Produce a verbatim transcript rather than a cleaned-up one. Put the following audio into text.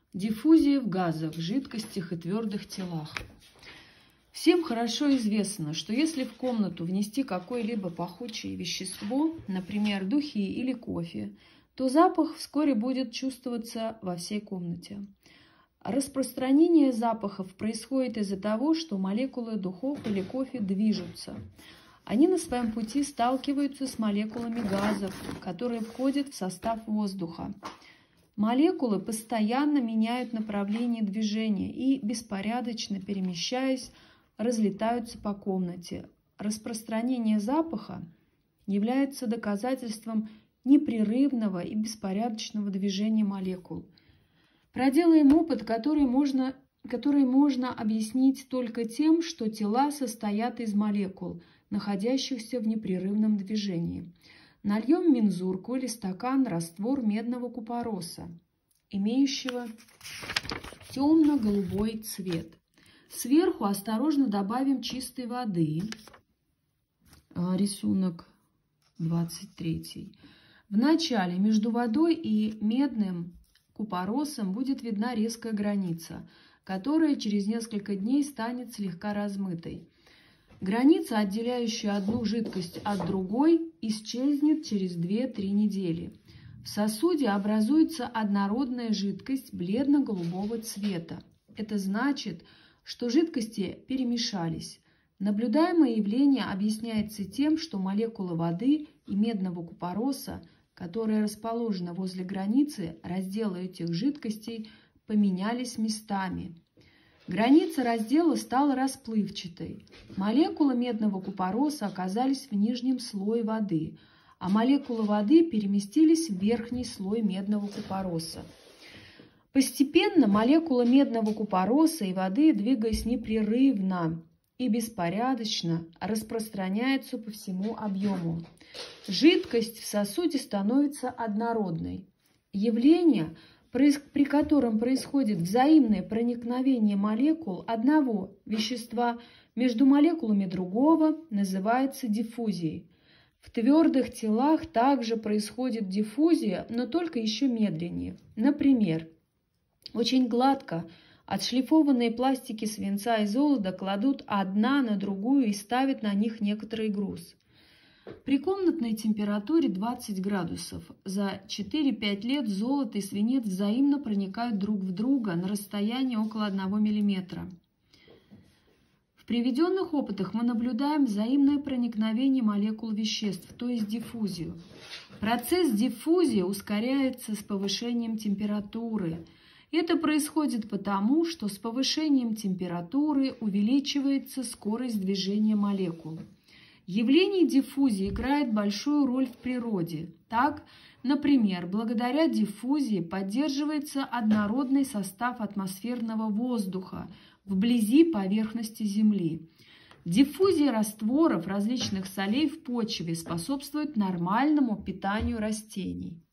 Диффузия в газах, жидкостях и твердых телах. Всем хорошо известно, что если в комнату внести какое-либо пахучее вещество, например, духи или кофе, то запах вскоре будет чувствоваться во всей комнате. Распространение запахов происходит из-за того, что молекулы духов или кофе движутся. Они на своем пути сталкиваются с молекулами газов, которые входят в состав воздуха. Молекулы постоянно меняют направление движения и, беспорядочно перемещаясь, разлетаются по комнате. Распространение запаха является доказательством непрерывного и беспорядочного движения молекул. Проделаем опыт, который можно, который можно объяснить только тем, что тела состоят из молекул, находящихся в непрерывном движении. Нальем в мензурку или стакан раствор медного купороса, имеющего темно-голубой цвет. Сверху осторожно добавим чистой воды. Рисунок двадцать три. В начале между водой и медным купоросом будет видна резкая граница, которая через несколько дней станет слегка размытой. Граница, отделяющая одну жидкость от другой, исчезнет через две-три недели. В сосуде образуется однородная жидкость бледно-голубого цвета. Это значит, что жидкости перемешались. Наблюдаемое явление объясняется тем, что молекулы воды и медного купороса, которая расположена возле границы раздела этих жидкостей, поменялись местами. Граница раздела стала расплывчатой. Молекулы медного купороса оказались в нижнем слое воды, а молекулы воды переместились в верхний слой медного купороса. Постепенно молекулы медного купороса и воды, двигаясь непрерывно и беспорядочно, распространяются по всему объему. Жидкость в сосуде становится однородной. Явление, при котором происходит взаимное проникновение молекул одного вещества между молекулами другого, называется диффузией. В твердых телах также происходит диффузия, но только еще медленнее. Например, очень гладко отшлифованные пластики свинца и золота кладут одна на другую и ставят на них некоторый груз. При комнатной температуре двадцать градусов за четыре-пять лет золото и свинец взаимно проникают друг в друга на расстоянии около одного миллиметра. В приведенных опытах мы наблюдаем взаимное проникновение молекул веществ, то есть диффузию. Процесс диффузии ускоряется с повышением температуры. Это происходит потому, что с повышением температуры увеличивается скорость движения молекул. Явление диффузии играет большую роль в природе. Так, например, благодаря диффузии поддерживается однородный состав атмосферного воздуха вблизи поверхности Земли. Диффузия растворов различных солей в почве способствует нормальному питанию растений.